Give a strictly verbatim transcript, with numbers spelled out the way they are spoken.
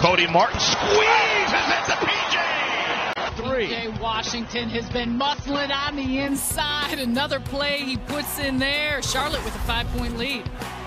Cody Martin squeezes it to P J. Three. P J Washington has been muscling on the inside. Another play he puts in there. Charlotte with a five-point lead.